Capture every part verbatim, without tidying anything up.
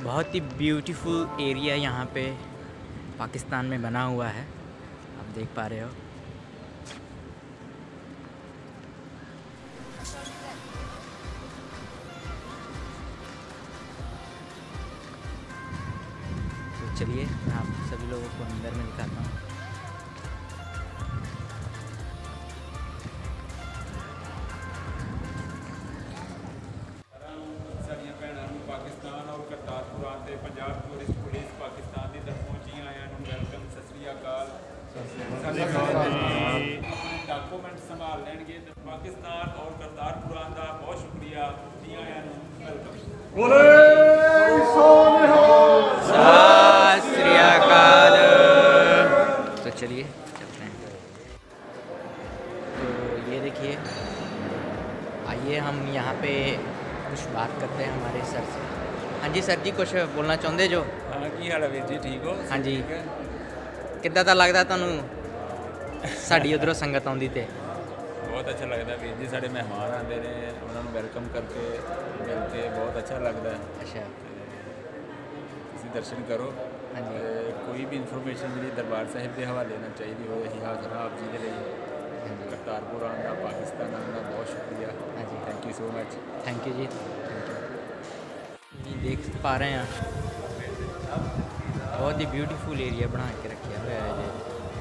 बहुत ही beautiful area यहाँ पे पाकिस्तान में बना हुआ है, आप देख पा रहे हो। तो चलिए मैं आप सभी लोगों को अंदर में दिखाता हूँ। पाकिस्तान और करतारपुर आते पंजाब टूरिस्ट पुलिस पाकिस्तान की तरफों जी आया वेलकम सत श्री अकाल। डॉक्यूमेंट संभाल लेंगे तो पाकिस्तान और करतारपुर का बहुत शुक्रिया जी आया वेलकम। सत श्री अकाल। तो चलिए चलते हैं। तो ये देखिए, आइए हम यहाँ पे कुछ बात करते हैं हमारे सर से। हाँ जी सर जी, कुछ बोलना चाहते जो? हाँ की हाल है वीर जी, ठीक हो? हाँ जी, कितना दा लगता तुहानू साड़ी उधरों संगत आउंदी ते? बहुत अच्छा लगता वीर जी, साढ़े मेहमान आते हैं उन्होंने वेलकम करके मिलके बहुत अच्छा लगता है। अच्छा, तुसीं दर्शन करो। हाँ जी, कोई भी इन्फॉर्मेशन जी दरबार साहिब के हवाले ना चाहिए हो अं हाजिर हाँ आप जी के लिए। हाँ जी, करतारपुर आना पाकिस्तान आना बहुत शुक्रिया। हाँ जी, thank you so much. Thank you जी, थैंक यू। ये देख पा रहे हैं बहुत ही ब्यूटीफुल एरिया बना के रखा हुआ है जी।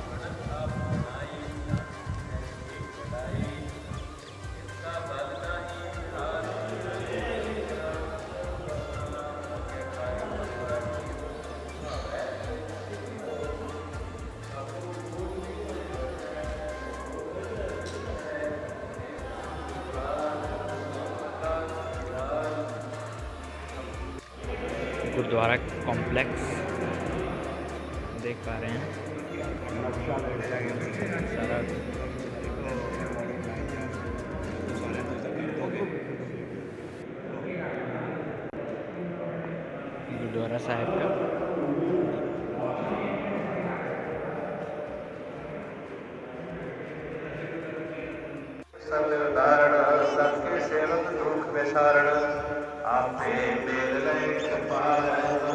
गुरुद्वारा कॉम्प्लेक्स देख पा रहे हैं सारा। गुरुद्वारा साहिब का सबके सेवक दुख विसारण आपे मेल कृपाल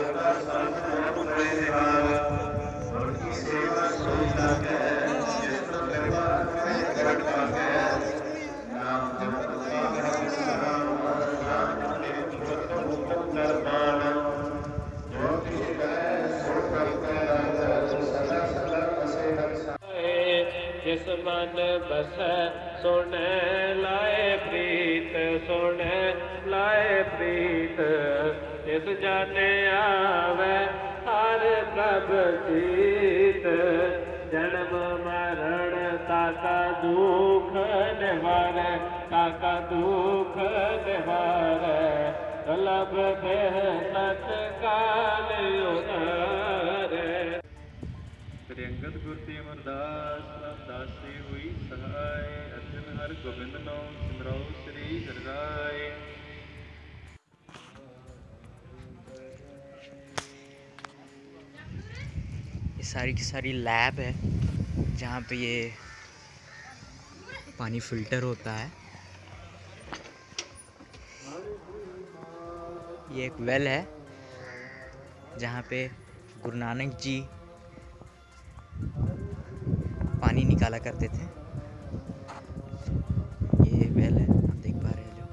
उनकी सेवा सुनता है जिस कृपा नाम जिस मन बस सुन लाए प्रीत सुन लाए प्रीत जिस जाने आवे हर प्रभ जीत जन्म मरण ताका दुख निवार ताका दुख निवार लब देह नत काल उदारे। प्रियंगत गुरती अमरदास दासी हुई सहाय अर्जन हर गोविंद नौ सिमराओ श्री हरराय। ये सारी की सारी लैब है जहाँ पे ये पानी फिल्टर होता है। ये एक वेल है जहाँ पे गुरु नानक जी पानी निकाला करते थे। ये वेल है, आप देख पा रहे हैं, जो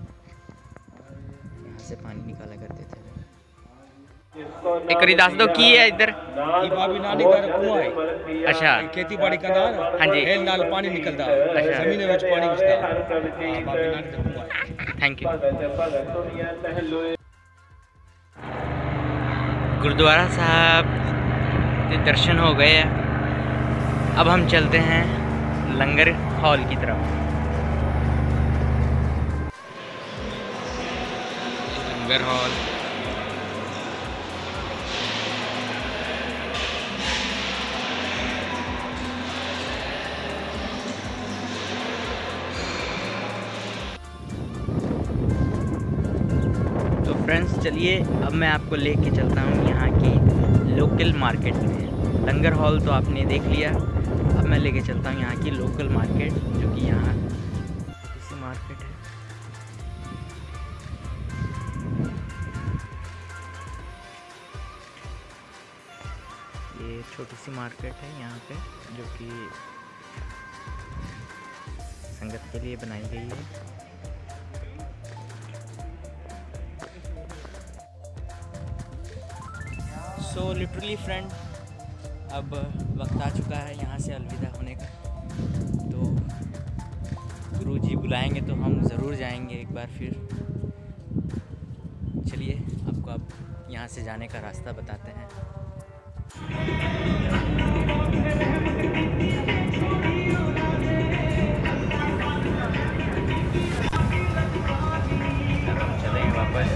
यहाँ से पानी निकाला करते थे। एक बारी दस दो की है इधर। बाबी नानी घर कुआं है। अच्छा, खेती बाड़ी करदा हाँ जी, हेल नाल पानी निकलदा। अच्छा, जमीन विच पानी घुसदा। बाबी नानी घर कुआं है। Thank you. गुरुद्वारा साहब के दर्शन हो गए हैं, अब हम चलते हैं लंगर हॉल की तरफ। लंगर हॉल तो फ्रेंड्स चलिए अब मैं आपको लेके चलता हूँ यहाँ की लोकल मार्केट में। लंगर हॉल तो आपने देख लिया, अब मैं लेके चलता हूँ यहाँ की लोकल मार्केट, जो कि यहाँ इसी मार्केट है। छोटी सी मार्केट है यहाँ पे, जो कि संगत के लिए बनाई गई है। सो लिटरली फ्रेंड, अब वक्त आ चुका है यहाँ से अलविदा होने का। तो गुरुजी बुलाएंगे तो हम ज़रूर जाएंगे एक बार फिर। चलिए आपको अब यहाँ से जाने का रास्ता बताते हैं। चलेंगे वापस।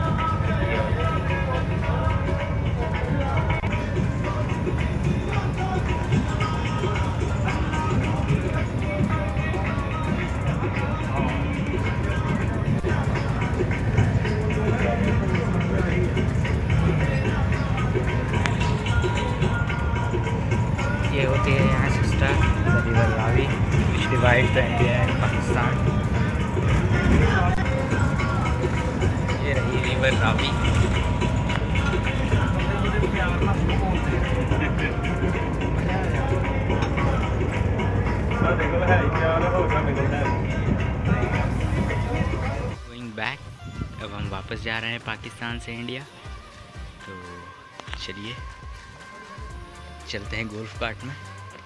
ये होती है यहाँ sister the river Ravi which divides the India and Pakistan. ये रही रिवर रावी। गोइंग बैक, अब हम वापस जा रहे हैं पाकिस्तान से इंडिया। तो चलिए चलते हैं गोल्फ कार्ट में।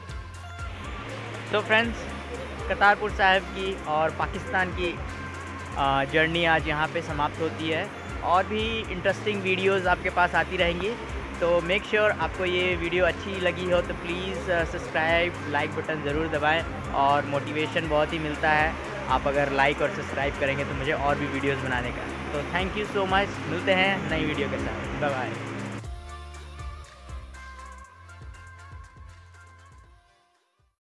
तो फ्रेंड्स, करतारपुर साहिब की और पाकिस्तान की जर्नी आज यहाँ पे समाप्त होती है। और भी इंटरेस्टिंग वीडियोस आपके पास आती रहेंगी। तो मेक श्योर sure आपको ये वीडियो अच्छी लगी हो तो प्लीज़ सब्सक्राइब, लाइक बटन ज़रूर दबाएं। और मोटिवेशन बहुत ही मिलता है आप अगर लाइक और सब्सक्राइब करेंगे तो मुझे और भी वीडियोस बनाने का। तो थैंक यू सो मच, मिलते हैं नई वीडियो के साथ। Bye bye.